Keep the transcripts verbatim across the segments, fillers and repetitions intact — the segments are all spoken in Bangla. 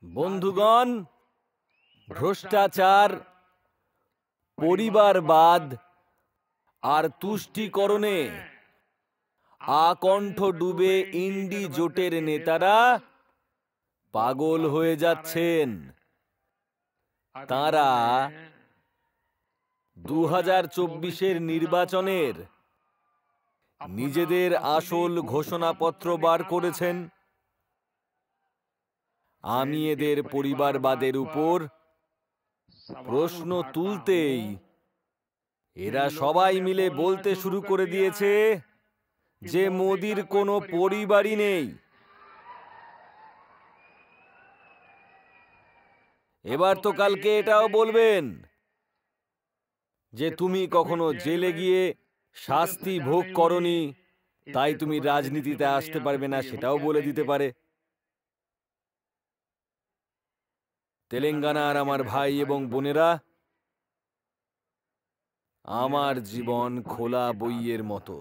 বন্ধুগণ, ভ্রষ্টাচার, পরিবারবাদ আর তুষ্টিকরণে আকণ্ঠ ডুবে ইন্ডি জোটের নেতারা পাগল হয়ে যাচ্ছেন। তারা দু হাজার চব্বিশের নির্বাচনের নিজেদের আসল ঘোষণাপত্র বার করেছেন। আমি এদের পরিবারবাদের উপর প্রশ্ন তুলতেই এরা সবাই মিলে বলতে শুরু করে দিয়েছে যে মোদির কোনো পরিবারই নেই। এবার তো কালকে এটাও বলবেন যে তুমি কখনো জেলে গিয়ে শাস্তি ভোগ করনি, তাই তুমি রাজনীতিতে আসতে পারবে না, সেটাও বলে দিতে পারে। তেলেঙ্গানার আমার ভাই এবং বোনেরা, আমার জীবন খোলা বইয়ের মতো।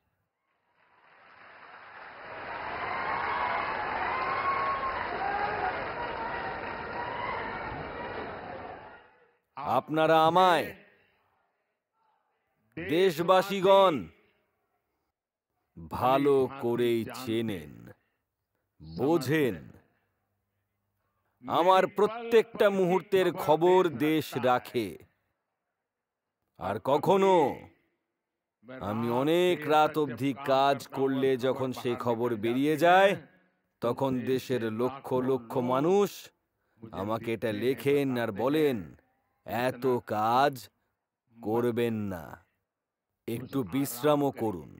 আপনারা আমায়, দেশবাসীগণ, ভালো করেই চেনেন, বোঝেন। আমার প্রত্যেকটা মুহূর্তের খবর দেশ রাখে। আর কখনো আমি অনেক রাত অবধি কাজ করলে যখন সে খবর বেরিয়ে যায়, তখন দেশের লক্ষ লক্ষ মানুষ আমাকে এটা লেখেন আর বলেন, এত কাজ করবেন না, একটু বিশ্রামও করুন।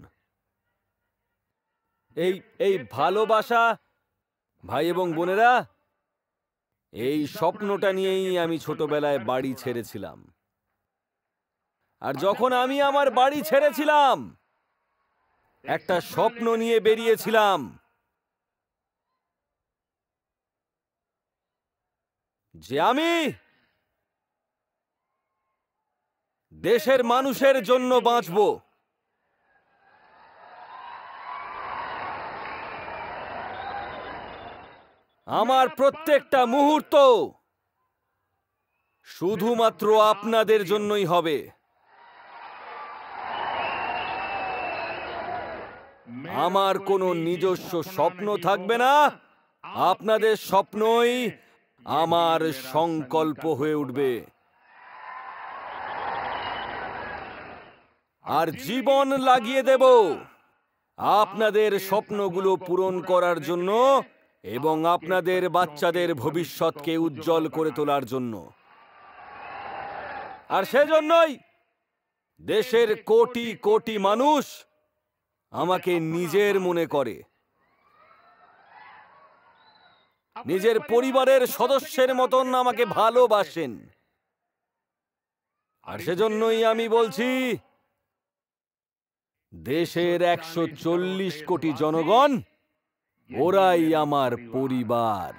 এই এই ভালোবাসা, ভাই এবং বোনেরা, এই স্বপ্নটা নিয়েই আমি ছোটবেলায় বাড়ি ছেড়েছিলাম। আর যখন আমি আমার বাড়ি ছেড়েছিলাম, একটা স্বপ্ন নিয়ে বেরিয়েছিলাম যে আমি দেশের মানুষের জন্য বাঁচব। আমার প্রত্যেকটা মুহূর্ত শুধুমাত্র আপনাদের জন্যই হবে। আমার কোনো নিজস্ব স্বপ্ন থাকবে না। আপনাদের স্বপ্নই আমার সংকল্প হয়ে উঠবে। আর জীবন লাগিয়ে দেব আপনাদের স্বপ্নগুলো পূরণ করার জন্য এবং আপনাদের বাচ্চাদের ভবিষ্যৎকে উজ্জ্বল করে তোলার জন্য। আর সেজন্যই দেশের কোটি কোটি মানুষ আমাকে নিজের মনে করে, নিজের পরিবারের সদস্যের মতন আমাকে ভালোবাসেন। আর সেজন্যই আমি বলছি, দেশের একশো চল্লিশ কোটি জনগণ, ওরাই আমার পরিবার।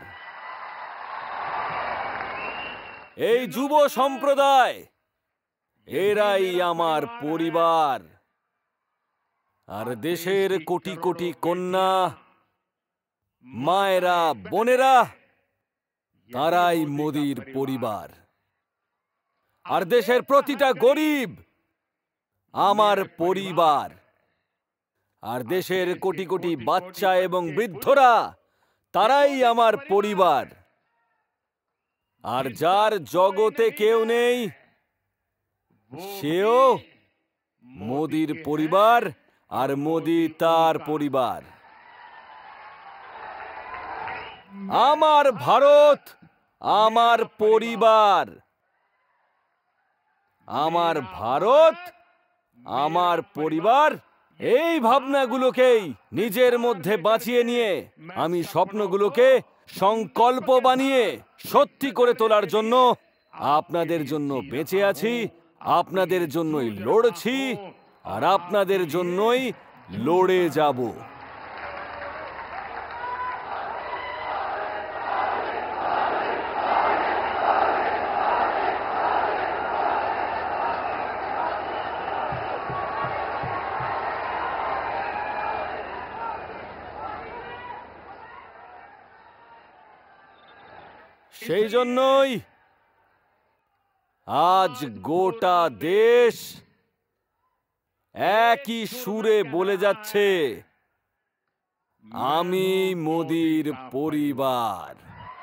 এই যুব সম্প্রদায়, এরাই আমার পরিবার। আর দেশের কোটি কোটি কন্যা, মায়েরা, বোনেরা, তারাই মোদির পরিবার। আর দেশের প্রতিটা গরিব আমার পরিবার। আর দেশের কোটি কোটি বাচ্চা এবং বৃদ্ধরা, তারাই আমার পরিবার। আর যার জগতে কেউ নেই, সেও মোদির পরিবার, আর মোদি তার পরিবার। আমার ভারত আমার পরিবার। আমার ভারত আমার পরিবার। এই ভাবনাগুলোকেই নিজের মধ্যে বাঁচিয়ে নিয়ে আমি স্বপ্নগুলোকে সংকল্প বানিয়ে সত্যি করে তোলার জন্য আপনাদের জন্য বেঁচে আছি, আপনাদের জন্যই লড়ছি, আর আপনাদের জন্যই লড়ে যাব। সেই জন্যই আজ গোটা দেশ একই সুরে বলে যাচ্ছে, আমি মোদির পরিবার,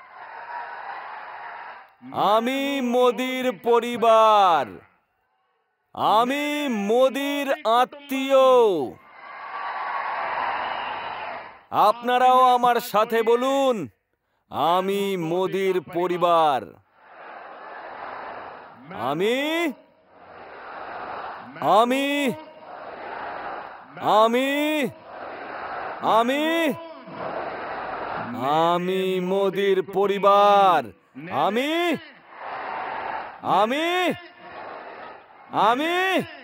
আমি মোদির পরিবার, আমি মোদির আত্মীয়। আপনারাও আমার সাথে বলুন, আমি মোদির পরিবার। আমি আমি আমি আমি আমি মোদির পরিবার। আমি আমি আমি